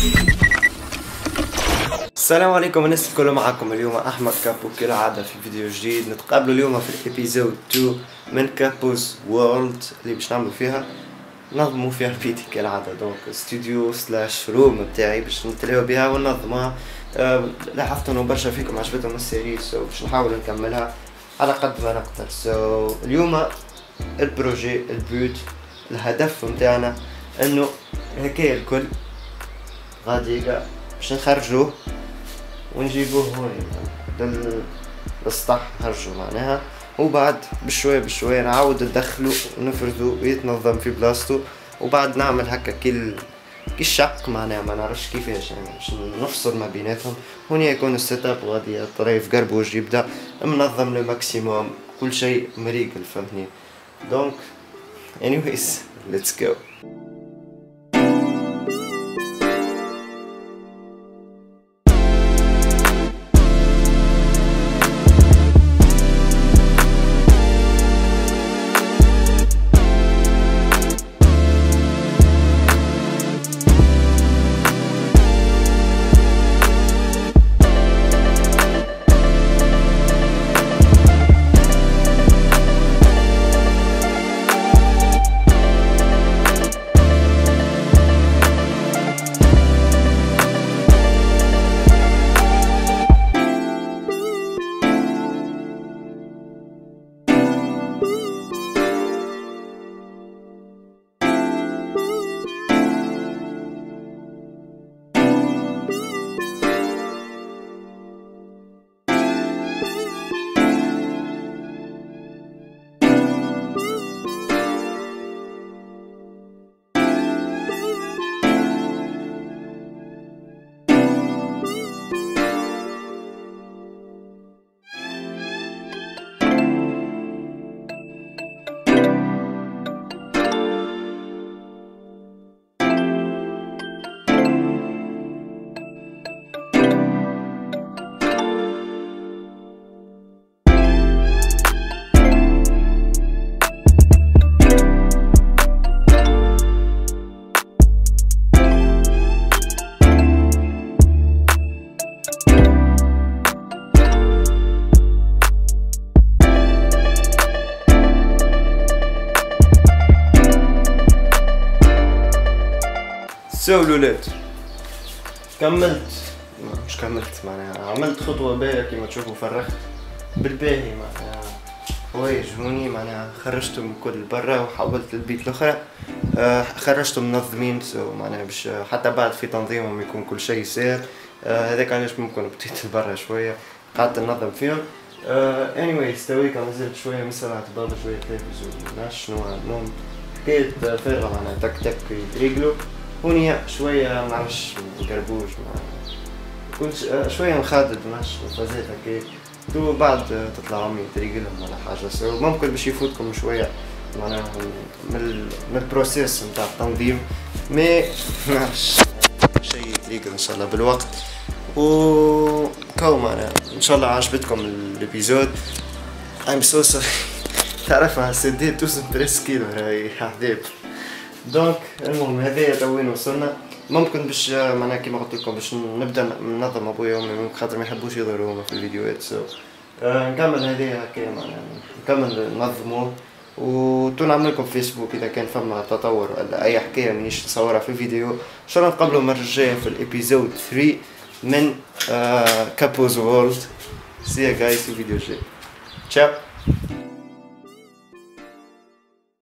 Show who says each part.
Speaker 1: السلام عليكم الناس الكل، معكم اليوم احمد كابو كالعاده في فيديو جديد. نتقابلوا اليوم في الابيزود 2 من كابوز وورلد اللي باش نعملوا فيها نظموا فيها بيتي كالعاده. دونك استوديو سلاش روم بتاعي باش نتلاو بها وننظمها. لاحظت انه برشا فيكم عجبتهم السيري، باش نحاول نكملها على قد ما نقدر. اليوم البروجي البيوت الهدف متاعنا انه هكايا الكل غادي باش نخرجوه ونجيبوه هون للسطح نخرجوه معناها، وبعد بشوية بشوية نعاود ندخلو ونفرزو ويتنظم في بلاصتو، وبعد نعمل هكا كي الشق معناها ما نعرفش كيفاش يعني باش نفصل ما بيناتهم. هون يكون السيت اب غادي الطريف قربوش يبدا منظم لو ماكسيموم، كل شيء مريقل فهمتني. دونك anyways let's go. الولاد مش كملت معناها، عملت خطوة باهية كيما تشوفوا، فرغت بالباهي معناها حوايج هوني معناها، خرجتهم كل برا وحولت البيت الاخرى خرجتهم منظمين معناها باش حتى بعد في تنظيمهم يكون كل شيء ساهل. هذاك علاش ممكن بديت برا شوية قعدت ننظم فيهم. anyways تويكا مازلت شوية من ساعة بابا شوية تلفزيون منعرفش شنو نوم، حكاية فارغة معناها تك تك يتريقلو هوني شوية منعرفش مقربوش كل شوية مخدد منعرفش فازات هكاك، تو بعد تطلع امي تريقلهم ولا حاجة، ممكن باش يفوتكم شوية معناها من البروسيس نتاع التنظيم، مي منعرفش شي يتريقل ان شاء الله بالوقت. و كو معناها ان شاء الله عجبتكم الابيزود. I'm so sorry تعرفها سديت توصل 3 كيلو راهي حداب. دونك المهم هذايا تو وين وصلنا. ممكن باش معناها كيما قلت لكم باش نبدا ننظم ابويا وامي خاطر ما يحبوش يظهروا هما في الفيديوهات، نكمل هذايا هكايا معناها نكمل ننظموه وتو نعمل لكم فيسبوك اذا كان فما تطور ولا اي حكايه مانيش نصورها في الفيديو. ان شاء الله نتقابلوا المره الجايه في الابيزود 3 من كابوز وورلد. سي يا جايز في الفيديو الجاي. تشاو.